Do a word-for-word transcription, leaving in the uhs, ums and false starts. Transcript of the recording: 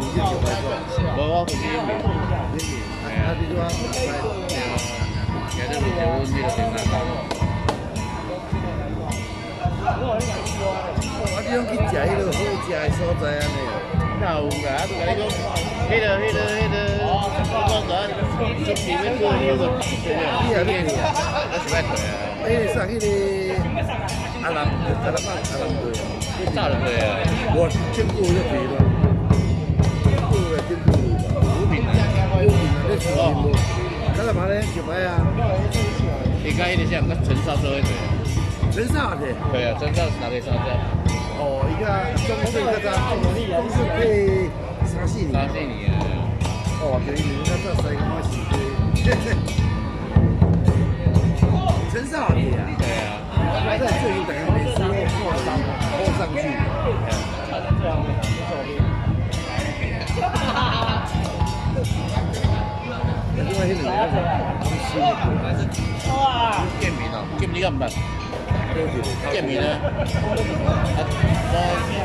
你就九百块。 无我付你一面。 啊，你说今日录节阮迄个电视讲。 我这种去食迄个好食的所在安尼。 哪有啦？我甲你讲，迄个、迄个、迄个，我讲出片要做迄个，你啊你啊，我是歹退啊。 诶，上迄个阿南阿南阿阿南队啊， 你早就退啊？ 我经过迄个了，经过了经过了， 五名， 五名啊，你四名无？干嘛咧？九百啊？ 你讲迄个像跟陈少做迄个。 陈少的。 对啊，陈少是哪个少的？ 哦，一个中式个个中式配三四年。 三四年啊。 哦，对，你们这三个嘛是陈少的啊。 对啊。 他在最近等于每次都破上破上去。另外迄两个哇！建民哦，建民敢唔捌？建民呢？啊，我。